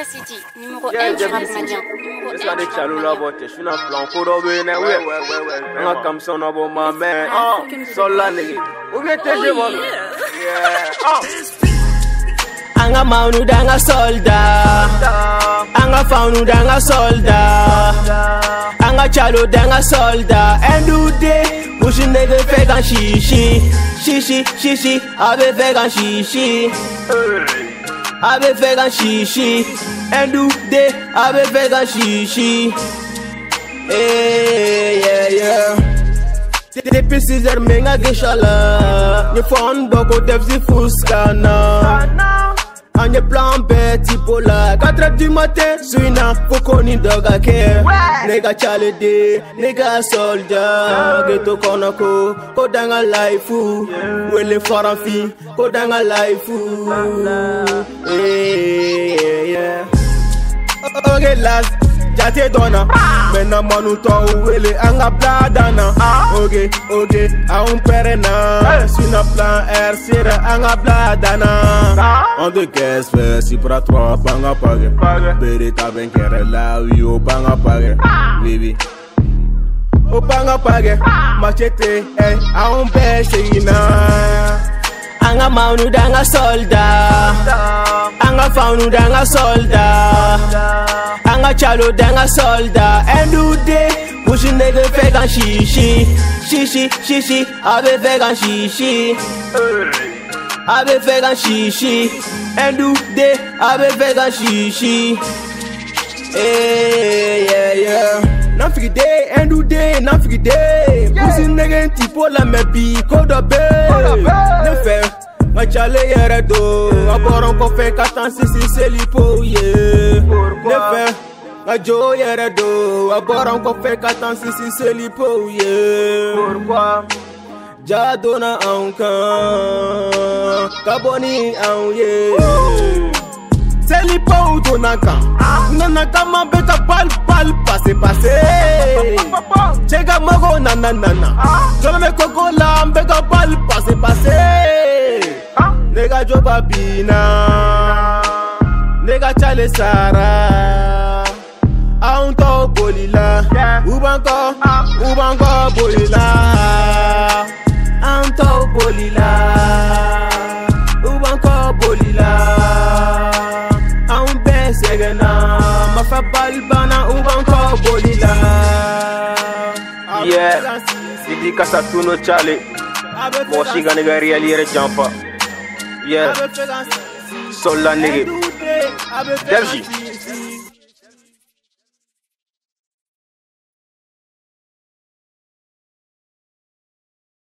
City, numéro 1 du rap malien. It's like the chalo la bote, je suis dans plan pour revenir, ouais. On a comme ça, on a bon ma mère. Sol la nigga. Où vient tes jeux, mon yeah. Anga maunu danga soldat, anga faunu danga soldat, anga chalo danga soldat. Endude, pushi nigga vegan shishi, shishi, shishi, abe vegan shishi, abe vegan shishi. Endude, abe vegan shishi. Hey, yeah, yeah. Depuis 6 heures, menga geshala, ni fondo ko devzi fuskana. Anye plan beti pola 4 heures du matin, suina kokoni doga ke. Nega chale de, nega soldier. Geto konako, kodanga laifu. Wele faranfi, kodanga laifu. Yeah. Okay, last. Jate dona, mena manu to wele anga bladana. Okay, a un perena, sina plan R sera anga bladana. On de caisse fait si pour 3 banga pague. Bere ta ben kere la wi o banga pague. Baby. O banga pague, machete, a un besina. Anga maunu danga soldat, anga faunu danga soldat, anga chalo danga soldat. Endude, pushi nigga vegan shishi, shishi, shishi, abe vegan shishi, abe vegan shishi. Endude, abe vegan shishi. Hey, yeah, yeah. Nan figi day, endude, nan figi day. Pushi nigga tipo la mebi, kodo be. Nefe, ma chale yere do. Aboron ko fe katan sisi selipo ye. Nefe, ma jo yere do. Aboron ko fe katan sisi selipo ye. Pourquoi? Jadona ankan, kaboni an ye. Selipo donaka, nanaka mabeka pal passe. Chega mago nanana, jolome koko la mbeka pal passe. Nega joba bina, nega chale sara. Aunto bolila, ubango bolila. Aunto bolila, ubango bolila. Aunbe segena, mafa balbana ubango bolila. Yeah, dédicace à tous nos chale. Moi aussi, je vais réaliser Jampa. Yeah, Sol la nigga. Devji.